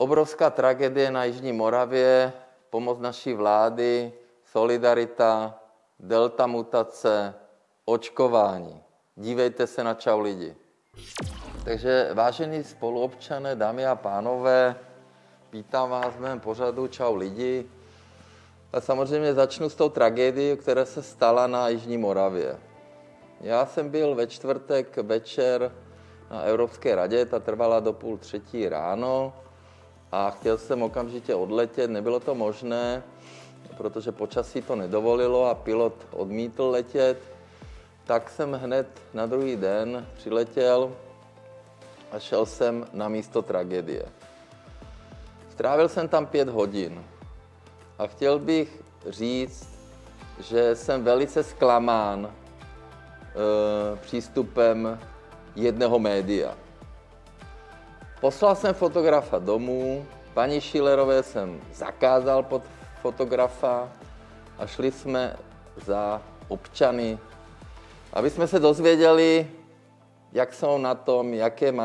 Obrovská tragédie na Jižní Moravě, pomoc naší vlády, solidarita, delta mutace, očkování. Dívejte se na Čau lidi. Takže vážení spoluobčané, dámy a pánové, vítám vás v mém pořadu Čau lidi. A samozřejmě začnu s tou tragédií, která se stala na Jižní Moravě. Já jsem byl ve čtvrtek večer na Evropské radě, ta trvala do 2:30 ráno a chtěl jsem okamžitě odletět, nebylo to možné, protože počasí to nedovolilo a pilot odmítl letět, tak jsem hned na druhý den přiletěl a šel jsem na místo tragédie. Strávil jsem tam 5 hodin a chtěl bych říct, že jsem velice zklamán přístupem jednoho média. Poslal jsem fotografa domů, paní Schillerové jsem zakázal pod fotografa a šli jsme za občany, aby jsme se dozvěděli, jak jsou na tom, jaké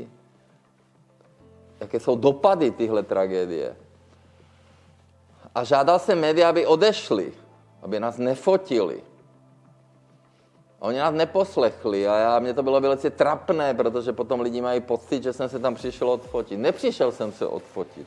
jsou dopady tyhle tragédie. A žádal jsem média, aby odešli, aby nás nefotili. A oni nás neposlechli a mně to bylo velice trapné, protože potom lidi mají pocit, že jsem se tam přišel odfotit. Nepřišel jsem se odfotit.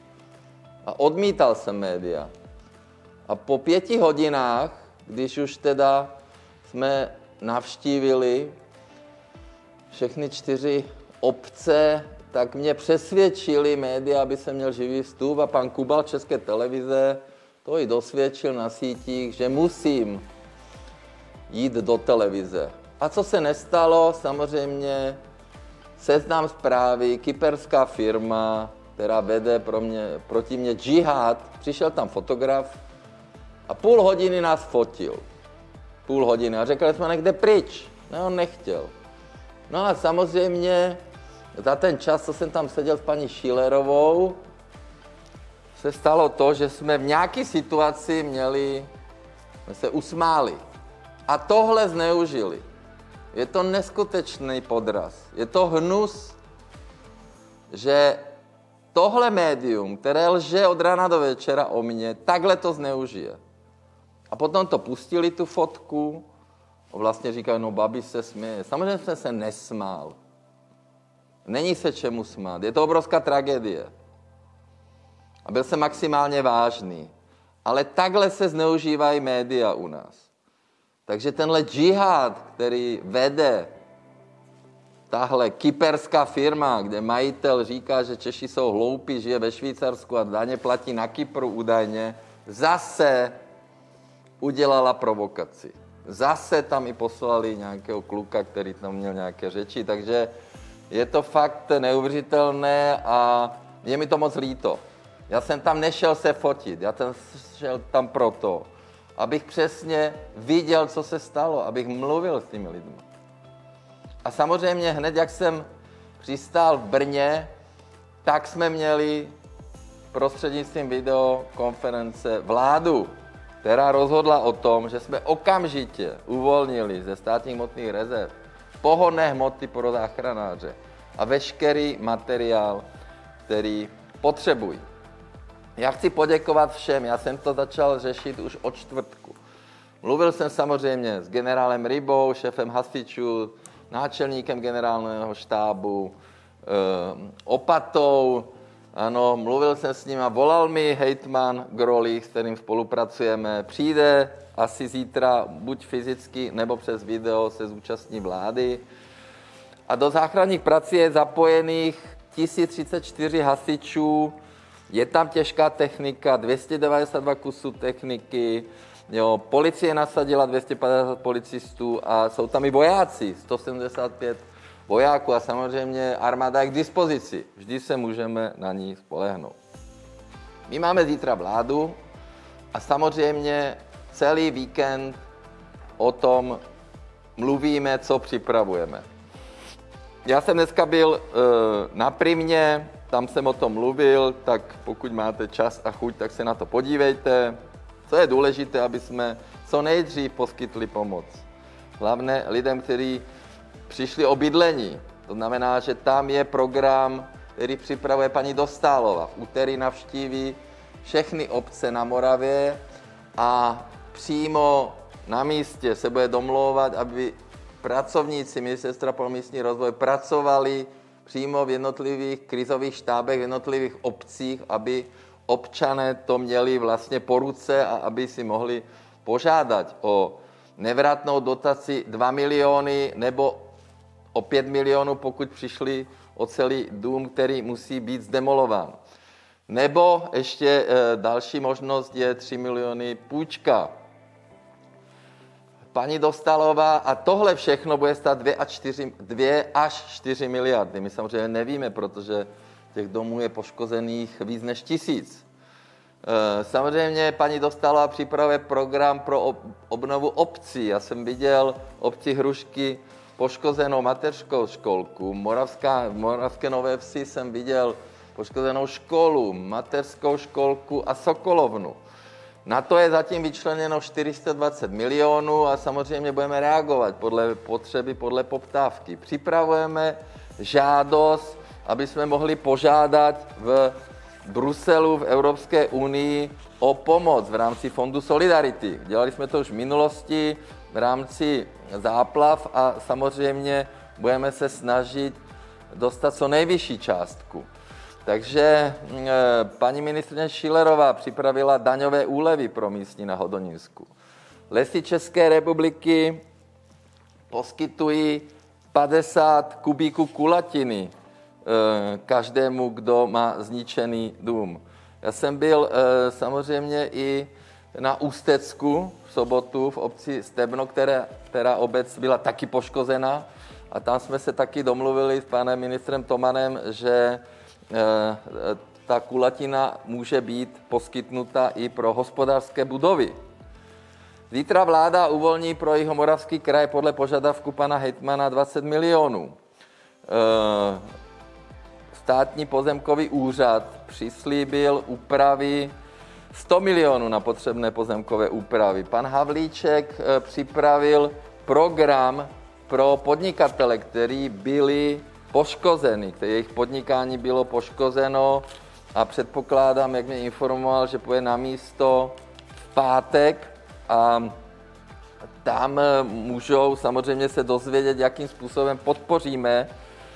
A odmítal jsem média. A po 5 hodinách, když už teda jsme navštívili všechny 4 obce, tak mě přesvědčili média, aby jsem měl živý vstup a pan Kubal České televize to i dosvědčil na sítích, že musím jít do televize. A co se nestalo? Samozřejmě Seznam Zprávy, kyperská firma, která vede proti mě džihad. Přišel tam fotograf a půl hodiny nás fotil. Půl hodiny. A řekl, že jsme někde pryč. No, on nechtěl. No a samozřejmě za ten čas, co jsem tam seděl s paní Schillerovou, se stalo to, že jsme v nějaké situaci jsme se usmáli. A tohle zneužili. Je to neskutečný podraz. Je to hnus, že tohle médium, které lže od rána do večera o mně, takhle to zneužije. A potom to pustili, tu fotku, a vlastně říkají, no Babiš se směje. Samozřejmě jsem se nesmál. Není se čemu smát. Je to obrovská tragédie. A byl jsem maximálně vážný. Ale takhle se zneužívají média u nás. Takže tenhle džihad, který vede tahle kyperská firma, kde majitel říká, že Češi jsou hloupí, žije ve Švýcarsku a daně platí na Kypru údajně, zase udělala provokaci. Zase tam i poslali nějakého kluka, který tam měl nějaké řeči, takže je to fakt neuvěřitelné a je mi to moc líto. Já jsem tam nešel se fotit, já jsem šel tam proto, abych přesně viděl, co se stalo, abych mluvil s těmi lidmi. A samozřejmě hned, jak jsem přistál v Brně, tak jsme měli prostřednictvím videokonference vládu, která rozhodla o tom, že jsme okamžitě uvolnili ze státních hmotných rezerv pohonné hmoty pro záchranáře a veškerý materiál, který potřebují. Já chci poděkovat všem, já jsem to začal řešit už od čtvrtku. Mluvil jsem samozřejmě s generálem Rybou, šéfem hasičů, náčelníkem generálního štábu, Opatou, ano, mluvil jsem s ním a volal mi hejtman Grolík, s kterým spolupracujeme. Přijde asi zítra buď fyzicky, nebo přes video se zúčastní vlády. A do záchranných prací je zapojených 1034 hasičů, je tam těžká technika, 292 kusů techniky, jo, policie nasadila 250 policistů a jsou tam i vojáci, 175 vojáků a samozřejmě armáda je k dispozici. Vždy se můžeme na ní spolehnout. My máme zítra vládu a samozřejmě celý víkend o tom mluvíme, co připravujeme. Já jsem dneska byl na Primě, tam jsem o tom mluvil, tak pokud máte čas a chuť, tak se na to podívejte. Co je důležité, aby jsme co nejdřív poskytli pomoc. Hlavně lidem, kteří přišli o bydlení. To znamená, že tam je program který připravuje paní Dostálová. V úterý navštíví všechny obce na Moravě a přímo na místě se bude domlouvat, aby pracovníci Ministerstva pro místní rozvoj pracovali přímo v jednotlivých krizových štábech, v jednotlivých obcích, aby občané to měli vlastně po ruce a aby si mohli požádat o nevratnou dotaci 2 miliony nebo o 5 milionů, pokud přišli o celý dům, který musí být zdemolován. Nebo ještě další možnost je 3 miliony půjčka. Paní Dostálová, a tohle všechno bude stát 2 až 4 miliardy. My samozřejmě nevíme, protože těch domů je poškozených víc než 1000. Samozřejmě paní Dostálová připravuje program pro obnovu obcí. Já jsem viděl obci Hrušky poškozenou mateřskou školku. Moravské Nové Vsi jsem viděl poškozenou školu, mateřskou školku a Sokolovnu. Na to je zatím vyčleněno 420 milionů a samozřejmě budeme reagovat podle potřeby, podle poptávky. Připravujeme žádost, aby jsme mohli požádat v Bruselu, v Evropské unii o pomoc v rámci Fondu Solidarity. Dělali jsme to už v minulosti v rámci záplav a samozřejmě budeme se snažit dostat co nejvyšší částku. Takže paní ministryně Schillerová připravila daňové úlevy pro místní na Hodonínsku. Lesy České republiky poskytují 50 kubíků kulatiny každému, kdo má zničený dům. Já jsem byl samozřejmě i na Ústecku v sobotu v obci Stebno, která obec byla taky poškozena a tam jsme se taky domluvili s panem ministrem Tomanem, že ta kulatina může být poskytnuta i pro hospodářské budovy. Zítra vláda uvolní pro Jihomoravský kraj podle požadavku pana hejtmana 20 milionů. Státní pozemkový úřad přislíbil úpravy 100 milionů na potřebné pozemkové úpravy. Pan Havlíček připravil program pro podnikatele, kteří byli poškozeny, jejich podnikání bylo poškozeno a předpokládám, jak mě informoval, že půjde na místo v pátek a tam můžou samozřejmě se dozvědět, jakým způsobem podpoříme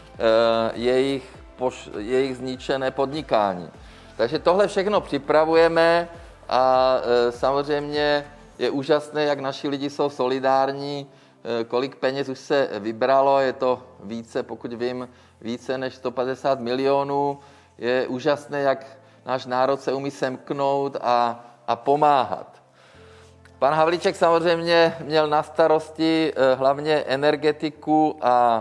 jejich zničené podnikání. Takže tohle všechno připravujeme a samozřejmě je úžasné, jak naši lidi jsou solidární, kolik peněz už se vybralo, je to více, pokud vím, více než 150 milionů. Je úžasné, jak náš národ se umí semknout a pomáhat. Pan Havlíček samozřejmě měl na starosti hlavně energetiku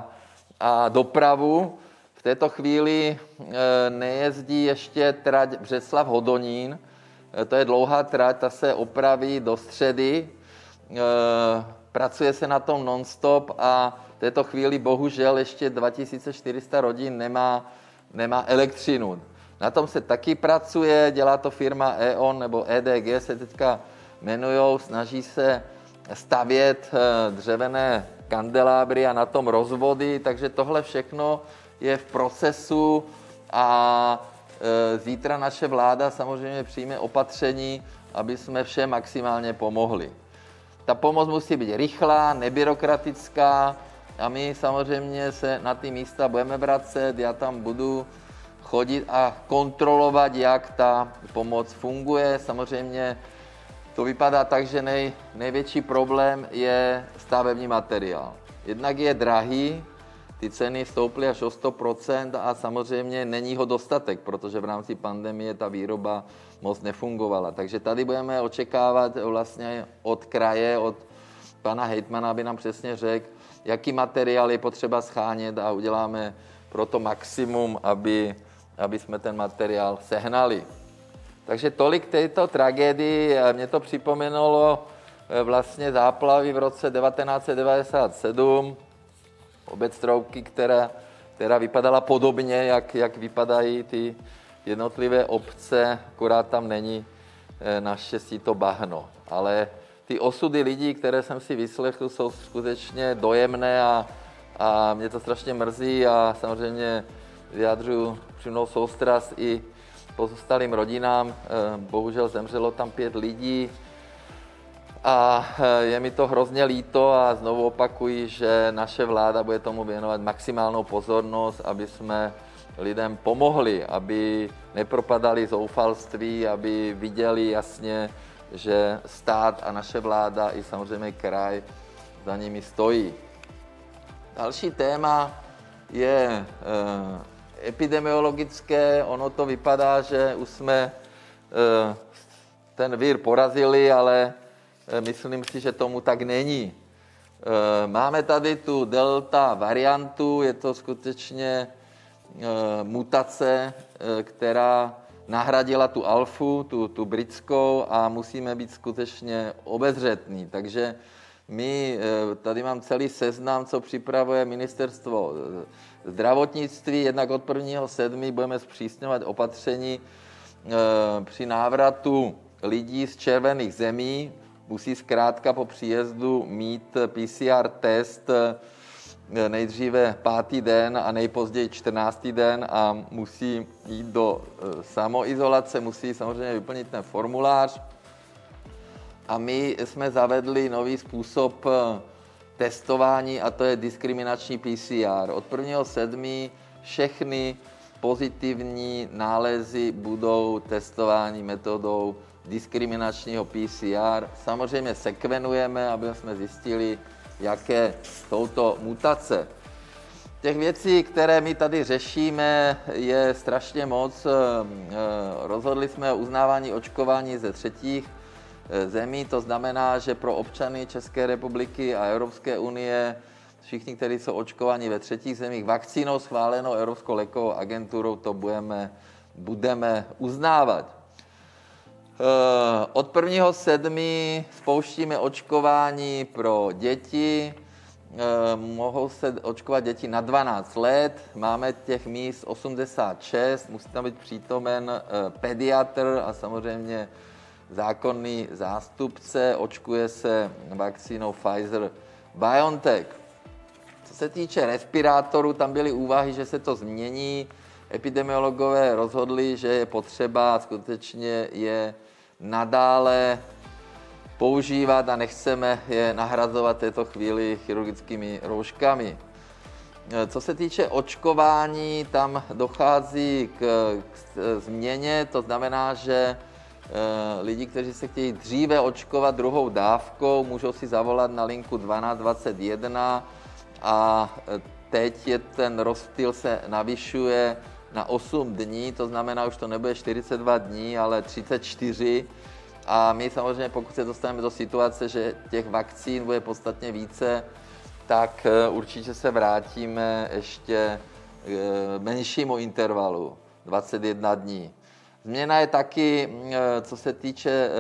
a dopravu. V této chvíli nejezdí ještě trať Břeclav-Hodonín. To je dlouhá trať, ta se opraví do středy. Pracuje se na tom non-stop a v této chvíli bohužel ještě 2400 rodin nemá elektřinu. Na tom se taky pracuje, dělá to firma E.ON nebo EDG se teďka jmenujou, snaží se stavět dřevěné kandelábry a na tom rozvody, takže tohle všechno je v procesu a zítra naše vláda samozřejmě přijme opatření, aby jsme všem maximálně pomohli. Ta pomoc musí být rychlá, nebyrokratická a my samozřejmě se na ty místa budeme vracet, já tam budu chodit a kontrolovat, jak ta pomoc funguje. Samozřejmě to vypadá tak, že největší problém je stavební materiál. Jednak je drahý, ty ceny stouply až o 100% a samozřejmě není ho dostatek, protože v rámci pandemie ta výroba moc nefungovala. Takže tady budeme očekávat vlastně od kraje, od pana hejtmana, aby nám přesně řekl, jaký materiál je potřeba schánět a uděláme pro to maximum, aby jsme ten materiál sehnali. Takže tolik této tragédii. Mě to připomenulo vlastně záplavy v roce 1997, obec Troubky, která vypadala podobně, jak vypadají ty jednotlivé obce, akorát tam není naštěstí to bahno. Ale ty osudy lidí, které jsem si vyslechl, jsou skutečně dojemné a mě to strašně mrzí a samozřejmě vyjadřuju přímou soustrast i pozůstalým rodinám. Bohužel zemřelo tam 5 lidí a je mi to hrozně líto a znovu opakuji, že naše vláda bude tomu věnovat maximálnou pozornost, aby jsme lidem pomohli, aby nepropadali zoufalství, aby viděli jasně, že stát a naše vláda i samozřejmě kraj za nimi stojí. Další téma je epidemiologické. Ono to vypadá, že už jsme ten vír porazili, ale myslím si, že tomu tak není. Máme tady tu delta variantu, je to skutečně mutace, která nahradila tu alfu, tu britskou a musíme být skutečně obezřetní. Takže my, tady mám celý seznam, co připravuje ministerstvo zdravotnictví, jednak od 1.7. budeme zpřísňovat opatření při návratu lidí z červených zemí, musí zkrátka po příjezdu mít PCR test nejdříve 5. den a nejpozději 14. den a musí jít do samoizolace, musí samozřejmě vyplnit ten formulář. A my jsme zavedli nový způsob testování a to je diskriminační PCR. Od 1.7. všechny pozitivní nálezy budou testovány metodou diskriminačního PCR. Samozřejmě sekvenujeme, aby jsme zjistili, jaké jsou to mutace. Těch věcí, které my tady řešíme, je strašně moc. Rozhodli jsme o uznávání očkování ze třetích zemí, to znamená, že pro občany České republiky a Evropské unie, všichni, kteří jsou očkovaní ve třetích zemích, vakcínou schválenou Evropskou lékovou agenturou, to budeme uznávat. Od 1.7. spouštíme očkování pro děti. Mohou se očkovat děti na 12 let. Máme těch míst 86, musí tam být přítomen pediatr a samozřejmě zákonný zástupce. Očkuje se vakcínou Pfizer-BioNTech. Co se týče respirátorů, tam byly úvahy, že se to změní. Epidemiologové rozhodli, že je potřeba skutečně je nadále používat a nechceme je nahrazovat v této chvíli chirurgickými rouškami. Co se týče očkování, tam dochází k změně, to znamená, že lidi, kteří se chtějí dříve očkovat druhou dávkou, můžou si zavolat na linku 1221 a teď je ten rozptyl se navyšuje na 8 dní, to znamená, už to nebude 42 dní, ale 34. A my samozřejmě, pokud se dostaneme do situace, že těch vakcín bude podstatně více, tak určitě se vrátíme ještě k menšímu intervalu, 21 dní. Změna je taky, co se týče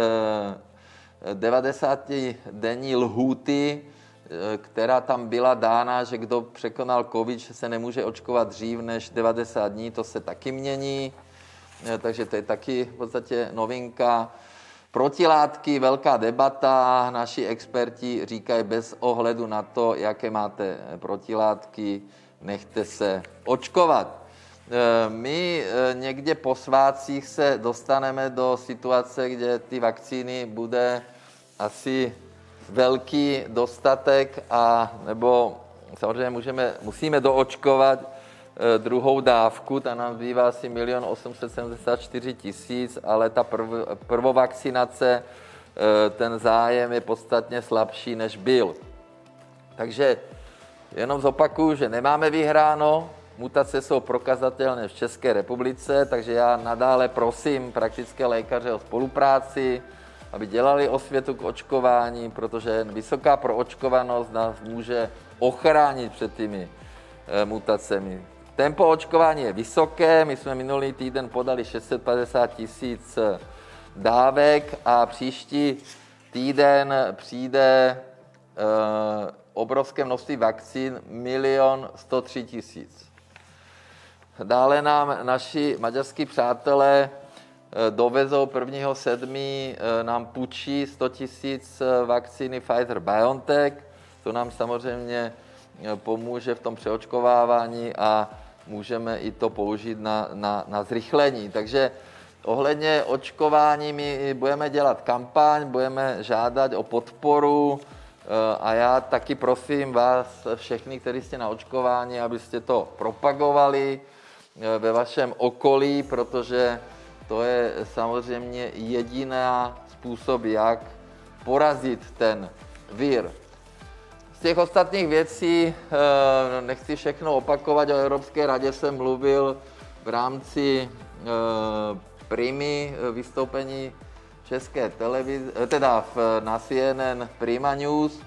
90-denní lhůty, která tam byla dána, že kdo překonal covid, že se nemůže očkovat dřív než 90 dní, to se taky mění, takže to je taky v podstatě novinka. Protilátky, velká debata, naši experti říkají bez ohledu na to, jaké máte protilátky, nechte se očkovat. My někde po svátcích se dostaneme do situace, kde ty vakcíny bude asi velký dostatek a nebo samozřejmě musíme doočkovat druhou dávku, ta nám zbývá asi 1 874 000, ale ta prvovakcinace, ten zájem je podstatně slabší, než byl. Takže jenom zopakuju, že nemáme vyhráno, mutace jsou prokazatelné v České republice, takže já nadále prosím praktické lékaře o spolupráci, aby dělali osvětu k očkování, protože vysoká proočkovanost nás může ochránit před těmi mutacemi. Tempo očkování je vysoké, my jsme minulý týden podali 650 000 dávek a příští týden přijde obrovské množství vakcín, 1 103 000. Dále nám naši maďarskí přátelé dovezou 1.7. nám půjčí 100 000 vakcíny Pfizer-BioNTech. To nám samozřejmě pomůže v tom přeočkovávání a můžeme i to použít na zrychlení. Takže ohledně očkování my budeme dělat kampaň, budeme žádat o podporu a já taky prosím vás všechny, kteří jste na očkování, abyste to propagovali ve vašem okolí, protože to je samozřejmě jediný způsob, jak porazit ten vir. Z těch ostatních věcí nechci všechno opakovat, o Evropské radě jsem mluvil v rámci Primy vystoupení České televize, teda na CNN Prima News.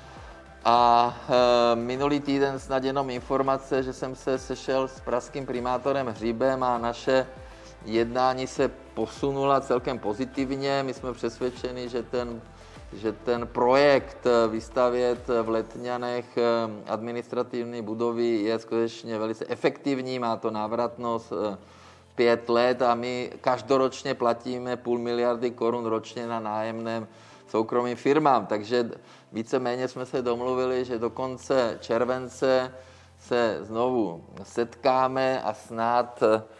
A minulý týden snad jenom informace, že jsem se sešel s pražským primátorem Hřibem a naše jednání se posunula celkem pozitivně. My jsme přesvědčeni, že ten projekt vystavět v Letňanech administrativní budovy je skutečně velice efektivní, má to návratnost 5 let a my každoročně platíme 0,5 miliardy korun ročně na nájemném soukromým firmám. Takže víceméně jsme se domluvili, že do konce července se znovu setkáme a snad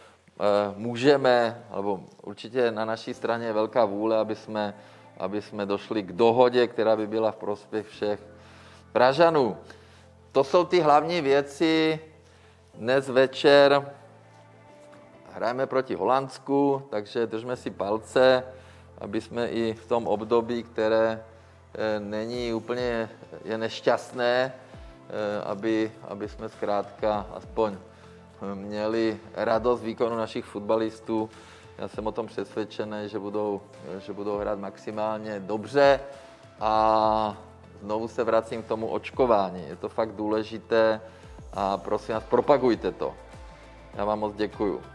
můžeme, alebo určitě na naší straně je velká vůle, aby jsme došli k dohodě, která by byla v prospěch všech Pražanů. To jsou ty hlavní věci. Dnes večer hrajeme proti Holandsku, takže držme si palce, aby jsme i v tom období, které není úplně je nešťastné, aby jsme zkrátka aspoň měli radost výkonu našich fotbalistů. Já jsem o tom přesvědčený, že budou hrát maximálně dobře a znovu se vracím k tomu očkování. Je to fakt důležité a prosím vás, propagujte to. Já vám moc děkuju.